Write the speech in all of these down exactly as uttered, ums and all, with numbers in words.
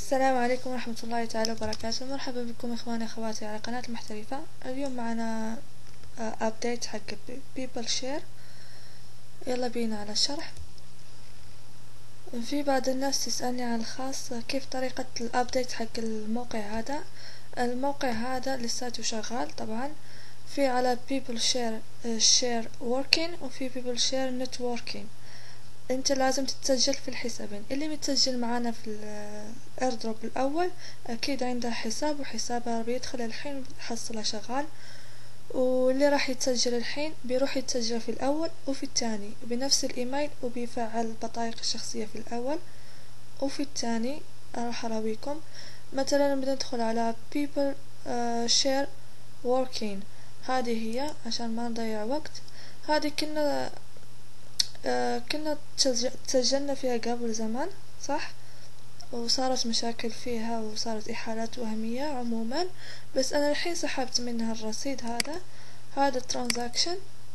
السلام عليكم ورحمة الله تعالى وبركاته. مرحبا بكم اخواني اخواتي على قناة المحترفة. اليوم معنا ابديت حق بيبل شير. يلا بينا على الشرح. في بعض الناس تسألني عن الخاص كيف طريقة الابديت حق الموقع هذا. الموقع هذا لساته شغال طبعا. في على بيبل شير شير وركين وفي بيبل شير نتوركين. انت لازم تتسجل في الحسابين. اللي متسجل معانا في الايردروب الاول اكيد عنده حساب وحسابه بيدخل الحين بيحصله شغال، واللي راح يتسجل الحين بيروح يتسجل في الاول وفي الثاني بنفس الايميل وبيفعل البطايق الشخصية في الاول وفي الثاني. راح اراويكم مثلا بندخل على people share working. هذه هي عشان ما نضيع وقت. هذه كنا آه كنا تسجلنا فيها قبل زمان صح، وصارت مشاكل فيها وصارت إحالات وهمية عموما، بس أنا الحين سحبت منها الرصيد. هذا هذا الترانزاكشن.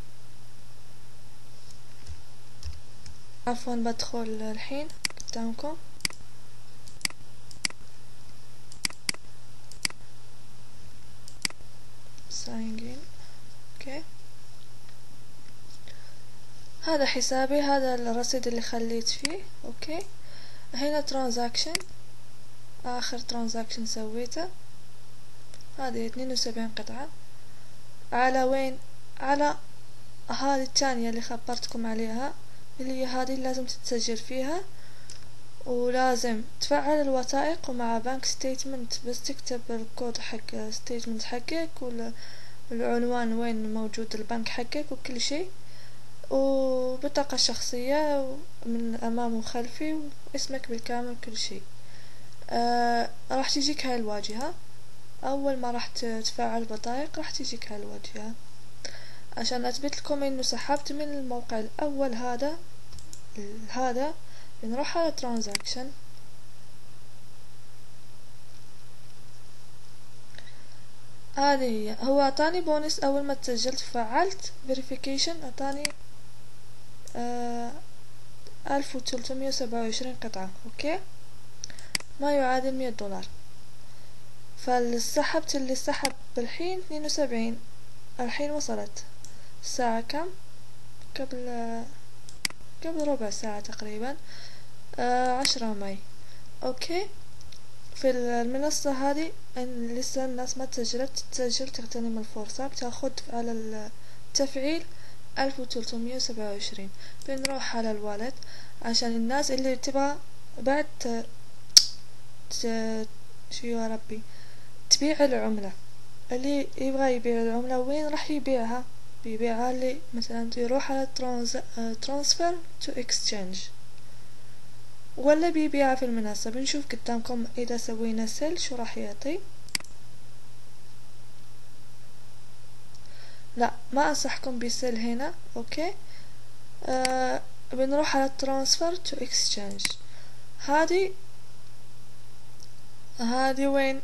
عفوا بدخل الحين قدامكم. ساين اوكي. هذا حسابي، هذا الرصيد اللي خليت فيه. اوكي هنا ترانزاكشن، اخر ترانزاكشن سويته هذه اثنين وسبعين قطعة. على وين؟ على هذه الثانية اللي خبرتكم عليها، اللي هي هذه لازم تتسجل فيها ولازم تفعل الوثائق ومع بنك ستيتمنت. بس تكتب الكود حق ستيتمنت حقك والعنوان وين موجود البنك حقك وكل شيء، وبطاقة شخصية من أمام وخلفي واسمك بالكامل كل شيء. آه راح تجيك هاي الواجهة. أول ما راح تفعل بطايق راح تجيك هاي الواجهة. عشان أثبت لكم إنه سحبت من الموقع الأول هذا هذا بنروح على ترانزاكشن. هذه هي. هو أعطاني بونس أول ما تسجلت وفعلت فيريفيكيشن، أعطاني آه ألف وثلاثمية وسبعة وعشرين قطعة. أوكي ما يعادل مية دولار. فالسحبت اللي سحب بالحين اثنين وسبعين. الحين وصلت الساعة كم؟ قبل قبل ربع ساعة تقريبا، آه عشرة ماي. اوكي في المنصة هذه لسه الناس ما تسجلت، تسجل تغتنم الفرصة، بتاخد على التفعيل ألف وثلاثمية وسبعة وعشرين. بنروح على الوالد عشان الناس اللي تبغى بعد ت... ت... شو يا ربي تبيع العملة. اللي يبغى يبيع العملة وين راح يبيعها؟ بيبيعها اللي مثلا يروح على ترانز... ترانسفير تو اكسشينج، ولا بيبيعها في المنصة. بنشوف قدامكم اذا سوينا سيل شو راح يعطي. لا ما انصحكم بسيل هنا. اوكي آه بنروح على ترانسفير تو اكسشينج. هذه هذه وين؟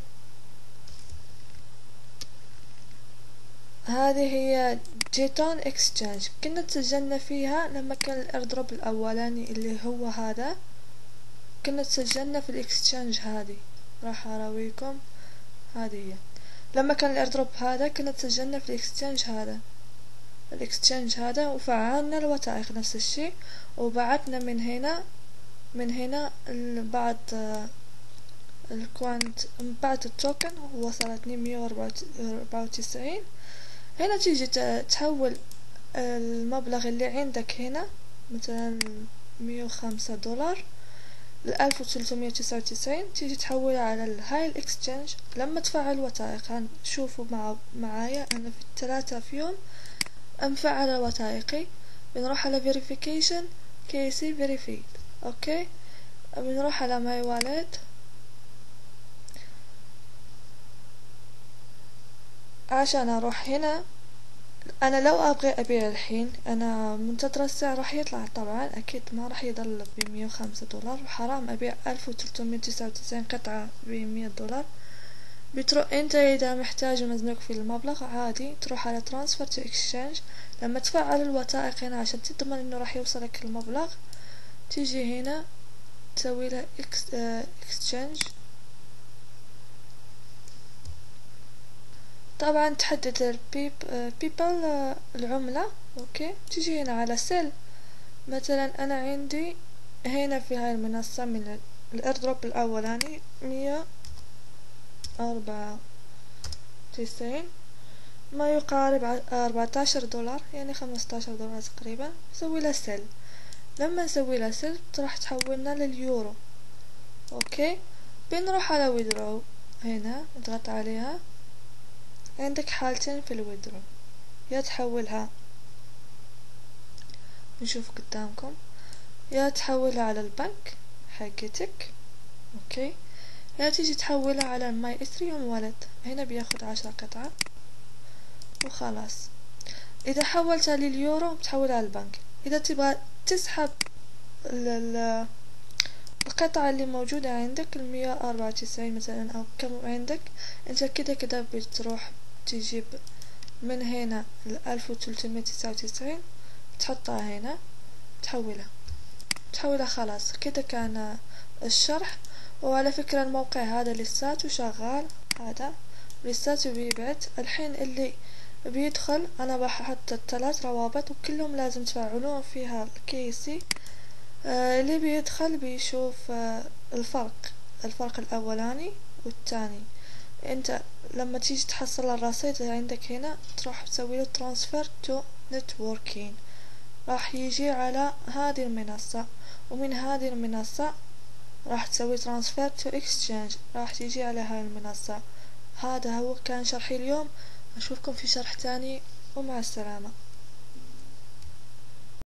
هذه هي جيتون اكسشينج. كنا تسجلنا فيها لما كان الايردروب الاولاني اللي هو هذا، كنا تسجلنا في الاكسشينج هذه. راح اراويكم. هذه هي لما كان الايردروب هذا كنا تسجلنا في الاكسشينج هذا الاكسشينج هذا وفعلنا الوثائق نفس الشيء، وبعتنا من هنا من هنا بعد الكوانت بعد التوكن وصلتني مية وأربعة وتسعين. هنا تيجي تحول المبلغ اللي عندك هنا مثلا مية وخمسة دولار لألف وثلاثمية وتسعة وتسعين، تيجي تحولها على هاي الاكسشينج. لما تفعل وثائق شوفوا مع معايا انا في الثلاثة في يوم مفعل وثائقي. بنروح على verification كيسي verified. اوكي بنروح على ماي والد. عشان اروح هنا انا لو ابغى ابيع الحين انا منتظرة السعر راح يطلع طبعا اكيد ما راح يضل بمية وخمسة دولار، وحرام ابيع ألف وثلاثمية وتسعة وتسعين قطعة بمية دولار. بتروح انت اذا محتاج مزنوق في المبلغ عادي تروح على ترانسفير تو اكسشينج. لما تفعل الوثائق هنا عشان تضمن انه راح يوصلك المبلغ، تيجي هنا تسوي له اكسشينج طبعا تحدد البيب بيبل العملة. اوكي، تيجي هنا على سيل. مثلا انا عندي هنا في هاي المنصة من الايردروب الاولاني مية اربعة وتسعين، ما يقارب اربعتاشر دولار، يعني خمستاشر دولار تقريبا. نسوي له سيل. لما نسوي له سيل راح تحولنا لليورو. اوكي، بنروح على ويدرو، هنا نضغط عليها. عندك حالتين في الويدرو، يا تحولها، نشوف قدامكم، يا تحولها على البنك حقتك. اوكي، يا تيجي تحولها على الماي اثريوم والت، هنا بياخد عشرة قطعة وخلاص. اذا حولتها لليورو بتحولها على البنك. اذا تبغى تسحب القطعة اللي موجودة عندك المية اربعة وتسعين مثلا او كم عندك انت، كده كده بتروح تجيب من هنا الالف وتلتمية تسعة وتسعين، تحطها هنا، تحولها تحولها خلاص. كده كان الشرح. وعلى فكرة الموقع هذا لساته شغال، هذا لساته بيبعت. الحين اللي بيدخل انا بحط الثلاث روابط وكلهم لازم تفعلون فيها الكيسي. آه اللي بيدخل بيشوف آه الفرق الفرق الاولاني والثاني. انت لما تيجي تحصل الرصيد عندك هنا تروح تسوي له ترانسفير تو نتوركين، راح يجي على هذه المنصة، ومن هذه المنصة راح تسوي ترانسفير تو اكسشينج، راح تيجي على هاي المنصة. هذا هو كان شرحي اليوم، اشوفكم في شرح تاني ومع السلامة.